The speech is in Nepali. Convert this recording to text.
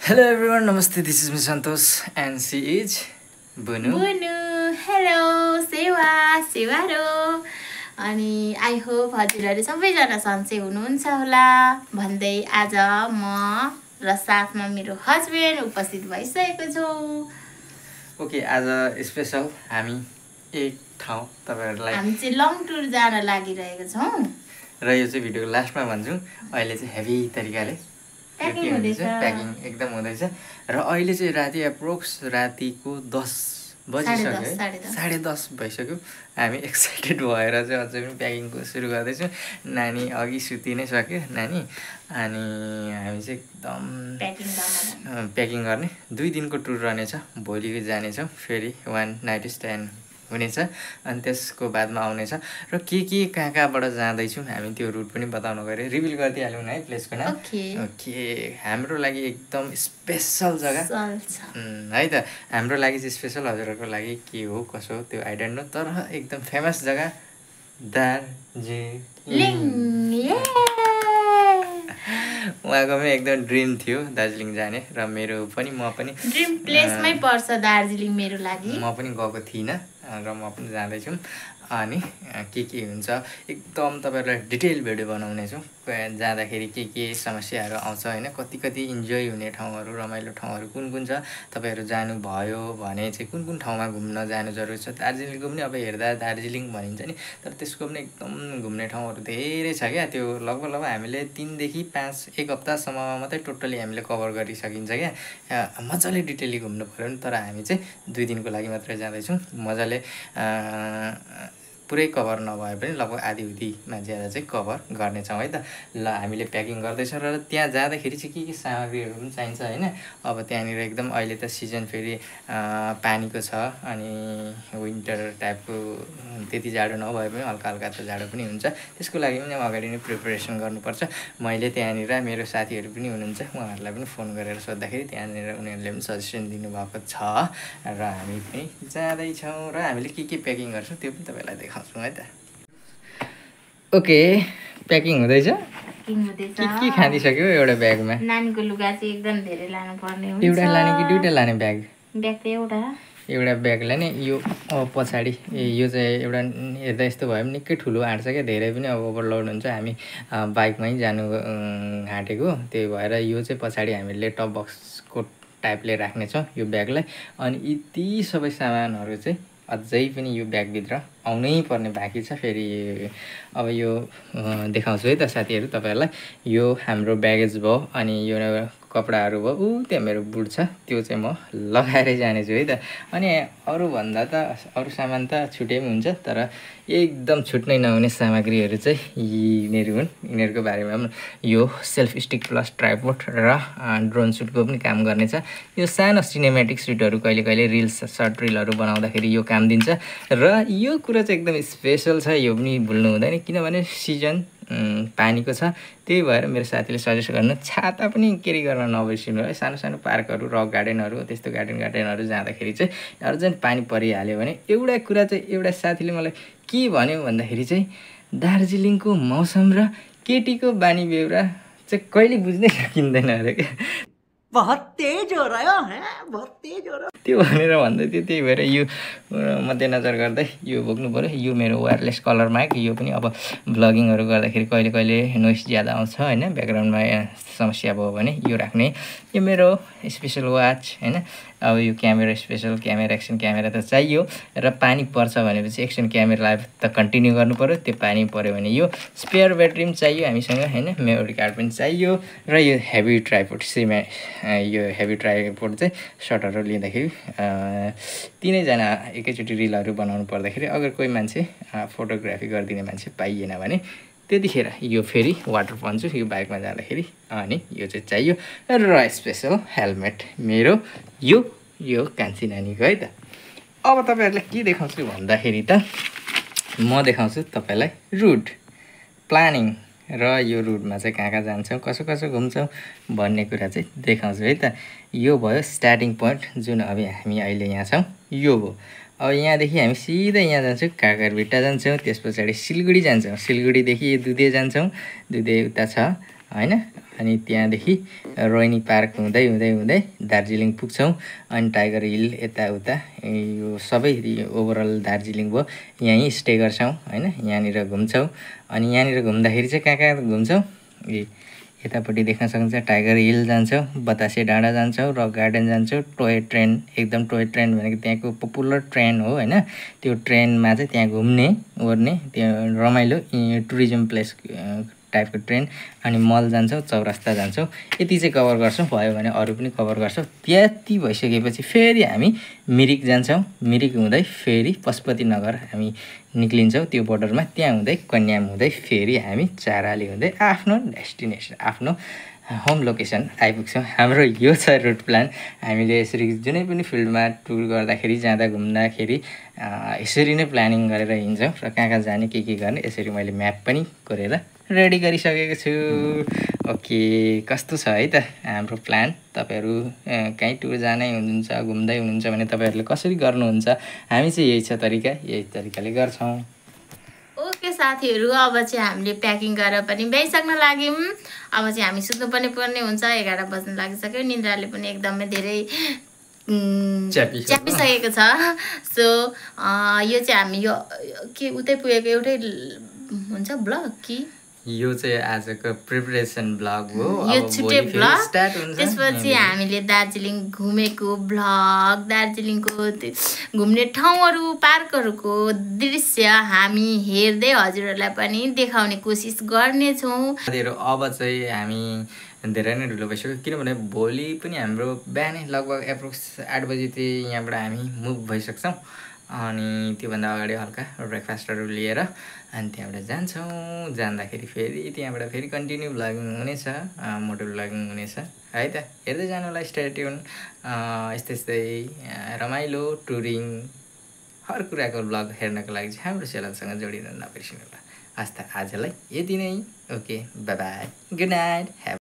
Hello everyone, Namaste. This is Miss Santosh and she is Bunu. Hello सेवारो अनि आई होप हजुरहरू सबैजना सन्चै हुनुहुन्छ होला भन्दै आज म र साथमा मेरो हस्बेन्ड उपस्थित भइसकेको छौँ। ओके, आज स्पेशल हामी एक ठाउँ तपाईहरुलाई हामी चाहिँ लङ टुर जान लागिरहेको छौँ र यो चाहिँ भिडियोको लास्टमा भन्छु। अहिले चाहिँ हेभी तरिकाले प्याकिङ एकदम हुँदैछ र अहिले चाहिँ राति एप्रोक्स रातिको 10 बजिसक्यो, 10:30 भइसक्यो। हामी एक्साइटेड भएर चाहिँ अझै पनि प्याकिङको सुरु गर्दैछौँ। नानी अघि सुति नै सक्यो नानी, अनि हामी चाहिँ एकदम प्याकिङ गर्ने 2 दिनको टुर रहनेछ। भोलि जानेछौँ, फेरि 1 नाइट स्टे हुनेछ अनि त्यसको बादमा आउनेछ र के कहाँ कहाँबाट जाँदैछौँ हामी त्यो रुट पनि बताउन गरे। रिभिल गरिदिइहालौँ न है प्लेसको नाम। ओके, हाम्रो लागि एकदम स्पेसल जग्गा है त। हाम्रो लागि चाहिँ स्पेसल, हजुरहरूको लागि के हो कसो हो त्यो आई डोन्ट नो, तर एकदम फेमस जग्गा दार्जिलिङ। उहाँको पनि एकदम ड्रिम थियो दार्जिलिङ जाने र मेरो पनि म पनि ड्रिम प्लेसमै पर्छ दार्जिलिङ मेरो लागि। म पनि गएको थिइनँ र म पनि जाँदैछु। अनि के हुन्छ एकदम तपाईँहरूलाई डिटेल भिडियो बनाउने छु। जाँदाखेरि के समस्याहरू आउँछ होइन, कति इन्जोय हुने ठाउँहरू, रमाइलो ठाउँहरू कुन छ, तपाईँहरू जानुभयो भने चाहिँ कुन ठाउँमा घुम्न जानु जरुरी छ। दार्जिलिङको पनि अब हेर्दा दार्जिलिङ भनिन्छ नि, तर त्यसको पनि एकदम घुम्ने ठाउँहरू धेरै छ क्या। त्यो लगभग हामीले 3 देखि 5 एक हप्तासम्ममा मात्रै टोटली हामीले कभर गरिसकिन्छ क्या। मजाले डिटेली घुम्नु पऱ्यो नि, तर हामी चाहिँ 2 दिनको लागि मात्रै जाँदैछौँ। मजाले पुरै कभर नभए पनि लगभग आधी-उधीमा ज्यादा चाहिँ कभर गर्नेछौँ है त। ल हामीले प्याकिङ गर्दैछौँ र त्यहाँ जाँदाखेरि चाहिँ के सामग्रीहरू पनि चाहिन्छ होइन। अब त्यहाँनिर एकदम अहिले त सिजन फेरि पानीको छ अनि विन्टर टाइपको त्यति जाडो नभए पनि हल्का त जाडो पनि हुन्छ। त्यसको लागि पनि अगाडि नै प्रिपरेसन गर्नुपर्छ। मैले त्यहाँनिर मेरो साथीहरू पनि हुनुहुन्छ, उहाँहरूलाई पनि फोन गरेर सोद्धाखेरि त्यहाँनिर उनीहरूले पनि सजेसन दिनुभएको छ र हामी पनि जाँदैछौँ र हामीले के प्याकिङ गर्छौँ त्यो पनि तपाईँलाई देखाउँछौँ है त। ओके, प्याकिङ हुँदैछ। के खाँदिसक्यो एउटा ब्यागमा? नानीको लुगा चाहिँ एकदम धेरै लानुपर्ने हुन्छ। एउटा लाने कि दुईटा लाने ब्याग? ब्याग त एउटा ब्यागलाई नै यो पछाडि यो चाहिँ एउटा हेर्दा यस्तो भयो भने निकै ठुलो आँट्छ क्या, धेरै पनि अब ओभरलोड हुन्छ। हामी बाइकमै जानु आँटेको, त्यही भएर यो चाहिँ पछाडि हामीले टप बक्सको टाइपले राख्नेछौँ यो ब्यागलाई। अनि यति सबै सामानहरू चाहिँ अझै पनि यो ब्यागभित्र आउनै पर्ने बाँकी छ। फेरि अब यो देखाउँछु है त साथीहरू तपाईँहरूलाई। यो हाम्रो ब्यागेज भयो, अनि यो कपडाहरू भयो। त्यहाँ मेरो बुट छ, त्यो चाहिँ म लगाएरै जानेछु है त। अनि अरूभन्दा त अरू सामान त छुट्टै पनि हुन्छ, तर एकदम छुट्नै नहुने सामग्रीहरू चाहिँ यिनीहरू हुन्। यिनीहरूको बारेमा पनि यो सेल्फ स्टिक प्लस ट्राइपोड र ड्रोन सुटको पनि काम गर्नेछ। यो सानो सिनेमेटिक सुटहरू कहिले रिल्स सर्ट रिलहरू बनाउँदाखेरि यो काम दिन्छ र यो कुरा चाहिँ एकदम स्पेसल छ, यो पनि भुल्नु हुँदैन किनभने सिजन पानीको छ। त्यही भएर मेरो साथीले सजेस्ट गर्नु छाता पनि क्यारी गर्न नबिर्सिनु है। सानो पार्कहरू, रक गार्डनहरू, त्यस्तो गार्डनहरू जाँदाखेरि चाहिँ अर्जेन्ट पानी परिहाल्यो भने एउटा कुरा चाहिँ एउटा साथीले मलाई के भन्यो भन्दाखेरि चाहिँ दार्जिलिङको मौसम र केटीको बानी बेहोरा चाहिँ कहिले बुझ्नै सकिँदैन अरे क्या। बहुत तेज हो रहा है, बहुत तेज हो रहा त्यो भनेर भन्दै थियो। त्यही भएर यो मध्यनजर गर्दै यो बोक्नु पऱ्यो। यो मेरो वायरलेस कलर माइक, यो पनि अब भ्लगिङहरू गर्दाखेरि कहिले नोइस ज्यादा आउँछ होइन, ब्याकग्राउन्डमा समस्या भयो भने यो राख्ने। यो मेरो स्पेसल वाच होइन। अब यो camera special camera, action camera त चाहियो र पानी पर्छ भनेपछि एक्सन क्यामेरालाई त कन्टिन्यू गर्नु पऱ्यो। त्यो पानी पऱ्यो भने यो स्पेयर ब्याट्री पनि चाहियो हामीसँग होइन, मेमोरी कार्ड पनि चाहियो र यो हेभी ट्राइपोड यो हेभी ट्राइपोड चाहिँ सर्टहरू लिँदाखेरि 3 जना एकैचोटि रिलहरू बनाउनु पर्दाखेरि अगर कोही मान्छे फोटोग्राफी गरिदिने मान्छे पाइएन भने त्यतिखेर यो फेरि वाटर पन्छु यो बाइकमा जाँदाखेरि। अनि यो चाहिँ चाहियो र स्पेसल हेलमेट मेरो यो कान्छी नानीको है त। अब तपाईँहरूलाई के देखाउँछु भन्दाखेरि त म देखाउँछु तपाईँलाई रुट प्लानिङ र यो रुटमा चाहिँ कहाँ जान्छौँ, कसो घुम्छौँ भन्ने कुरा चाहिँ देखाउँछु है त। यो भयो स्टार्टिङ पोइन्ट, जुन अब हामी अहिले यहाँ छौँ यो भयो। अब यहाँदेखि हामी सिधै यहाँ जान्छौँ, काकरभिट्टा जान्छौँ, त्यस पछाडि सिलगढी जान्छौँ, सिलगढीदेखि दुधे जान्छौँ, दुधे उता छ हैन। अनि त्यहाँदेखि रोहिणी पार्क हुँदै हुँदै हुँदै दार्जिलिङ पुग्छौँ। अनि टाइगर हिल यताउता यो सबै ओभरअल दार्जिलिङ भयो, यहीँ स्टे गर्छौँ हैन। यहाँनिर घुम्छौँ। अनि यहाँनिर घुम्दाखेरि चाहिँ कहाँ कहाँ घुम्छौँ, यतापट्टि देख्न सक्नुहुन्छ टाइगर हिल जान्छौँ, बतासे डाँडा जान्छौँ, रक गार्डन जान्छौँ, टोय ट्रेन, एकदम टोय ट्रेन भनेको त्यहाँको पपुलर ट्रेन हो हैन। त्यो ट्रेनमा चाहिँ त्यहाँ घुम्ने ओर्ने त्यहाँ रमाइलो टुरिज्म प्लेस टाइपको ट्रेन। अनि मल जान्छौँ, चौरास्ता जान्छौँ, यति चाहिँ कभर गर्छौँ। भयो भने अरू पनि कभर गर्छौँ। त्यति भइसकेपछि फेरि हामी मिरिक जान्छौँ। मिरिक हुँदै फेरि पशुपतिनगर हामी निक्लिन्छौँ त्यो बोर्डरमा। त्यहाँ हुँदै कन्याम हुँदै फेरि हामी चाराली हुँदै आफ्नो डेस्टिनेसन, आफ्नो होम लोकेसन आइपुग्छौँ। हाम्रो यो छ रुट प्लान। हामीले यसरी जुनै पनि फिल्डमा टुर गर्दाखेरि, जाँदा घुम्दाखेरि यसरी नै प्लानिङ गरेर हिँड्छौँ र कहाँ कहाँ जाने के गर्ने यसरी मैले म्याप पनि कोरेर रेडी गरिसकेको छु। ओके, कस्तो छ है त हाम्रो प्लान। तपाईँहरू कहीँ टुर जानै हुनुहुन्छ, घुम्दै हुनुहुन्छ भने तपाईँहरूले कसरी गर्नुहुन्छ? हामी चाहिँ यही छ तरिका, यही तरिकाले गर्छौँ। ओके साथीहरू, अब चाहिँ हामीले प्याकिङ गरेर पनि भ्याइसक्न लाग्यौँ। अब चाहिँ हामी सुत्नु पनि पर्ने हुन्छ। 11 बज्न लागिसक्यो। निन्द्राले पनि एकदमै धेरै च्यापिसकेको छ। सो यो चाहिँ हामी यो के उतै पुगेको एउटै हुन्छ ब्लग कि यो चाहिँ आजको प्रिपरेसन ब्लग हो। यो छुट्टै ब्लग। स्टार्ट हुन्छ। त्यसपछि हामीले दार्जिलिङ घुमेको ब्लग, दार्जिलिङको घुम्ने ठाउँहरू, पार्कहरूको दृश्य हामी हेर्दै हजुरहरूलाई पनि देखाउने कोसिस गर्नेछौँ। अब चाहिँ हामी धेरै नै ढिलो भइसक्यो, किनभने भोलि पनि हाम्रो बिहानै लगभग एप्रोक्स 8 बजीतिर यहाँबाट हामी मुभ भइसक्छौँ। अनि त्योभन्दा अगाडि हल्का ब्रेकफास्टहरू लिएर अनि त्यहाँबाट जान्छौँ। जाँदाखेरि फेरि त्यहाँबाट फेरि कन्टिन्यू भ्लगिङ हुनेछ, मोटो भ्लगिङ हुनेछ है त। हेर्दै जानुलाई स्टे ट्युन। यस्तै यस्तै रमाइलो टुरिङ हर कुराको भ्लग हेर्नको लागि चाहिँ हाम्रो च्यानलसँग जोडिन नबिर्सिनु होला। हस् त, आजलाई यति नै। Okay, bye bye, good night.